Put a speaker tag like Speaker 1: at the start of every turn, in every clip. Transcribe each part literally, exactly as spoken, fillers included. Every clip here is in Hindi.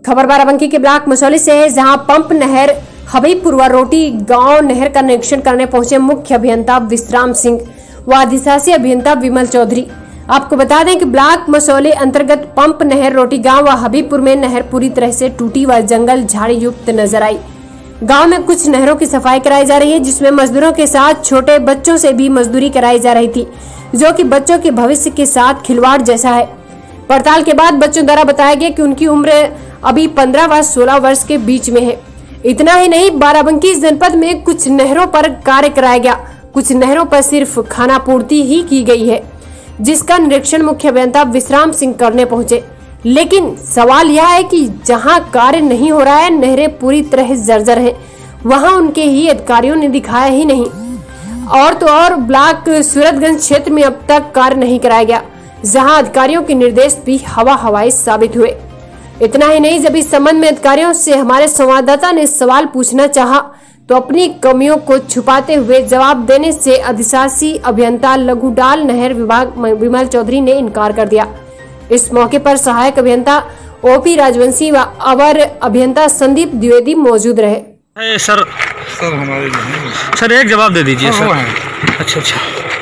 Speaker 1: खबर बाराबंकी के ब्लॉक मसौली से है, जहां पंप नहर हबीबपुर व रोटी गांव नहर का निरीक्षण करने पहुंचे मुख्य अभियंता विश्राम सिंह व अधिशासी अभियंता विमल चौधरी। आपको बता दें कि ब्लॉक मसौली अंतर्गत पंप नहर रोटी गांव व हबीबपुर में नहर पूरी तरह से टूटी व जंगल झाड़ी युक्त नजर आई। गांव में कुछ नहरों की सफाई कराई जा रही है, जिसमें मजदूरों के साथ छोटे बच्चों से भी मजदूरी कराई जा रही थी, जो कि बच्चों के भविष्य के साथ खिलवाड़ जैसा है। पड़ताल के बाद बच्चों द्वारा बताया गया कि उनकी उम्र अभी पंद्रह व सोलह वर्ष के बीच में है। इतना ही नहीं, बाराबंकी जनपद में कुछ नहरों पर कार्य कराया गया, कुछ नहरों पर सिर्फ खाना पूर्ति ही की गई है, जिसका निरीक्षण मुख्य अभियंता विश्राम सिंह करने पहुंचे। लेकिन सवाल यह है कि जहां कार्य नहीं हो रहा है, नहरें पूरी तरह जर्जर हैं, वहां उनके ही अधिकारियों ने दिखाया ही नहीं। और तो और ब्लॉक सूरतगंज क्षेत्र में अब तक कार्य नहीं कराया गया, जहां अधिकारियों के निर्देश भी हवा हवाई साबित हुए। इतना ही नहीं, जब इस संबंध में अधिकारियों से हमारे संवाददाता ने सवाल पूछना चाहा, तो अपनी कमियों को छुपाते हुए जवाब देने से अधिशासी अभियंता लघुडाल नहर विभाग विमल चौधरी ने इनकार कर दिया। इस मौके पर सहायक अभियंता ओपी राजवंशी व अवर अभियंता संदीप द्विवेदी मौजूद रहे।
Speaker 2: ए, सर
Speaker 3: सर हमारे नहीं
Speaker 2: सर एक जवाब दे दीजिए सर।
Speaker 3: है।
Speaker 2: अच्छा अच्छा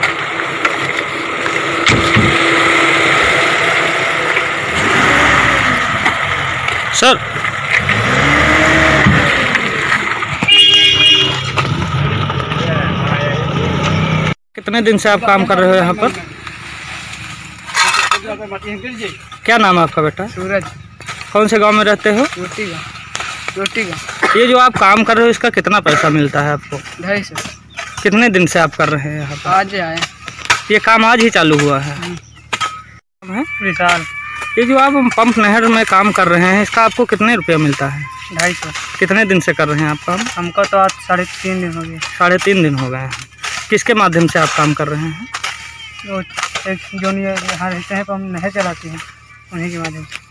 Speaker 2: सर, कितने दिन से आप काम कर रहे हो यहाँ पर? क्या नाम है आपका बेटा?
Speaker 4: सूरज।
Speaker 2: कौन से गांव में रहते हो?
Speaker 4: रोटी का रोटी का
Speaker 2: ये जो आप काम कर रहे हो, इसका कितना पैसा मिलता है आपको?
Speaker 4: ढाई सौ।
Speaker 2: कितने दिन से आप कर रहे हैं यहाँ पर?
Speaker 4: आज आए।
Speaker 2: ये काम आज ही चालू हुआ है? है?
Speaker 4: विशाल।
Speaker 2: ये जो आप पंप नहर में काम कर रहे हैं, इसका आपको कितने रुपया मिलता है?
Speaker 4: ढाई सौ।
Speaker 2: कितने दिन से कर रहे हैं आप काम?
Speaker 4: हमको तो आज साढ़े तीन दिन हो गए।
Speaker 2: साढ़े तीन दिन हो गए हैं। किसके माध्यम से आप काम कर रहे हैं?
Speaker 4: वो एक जो नहीं यहाँ रहते हैं, तो हम नहर चलाते हैं, उन्हीं के माध्यम से।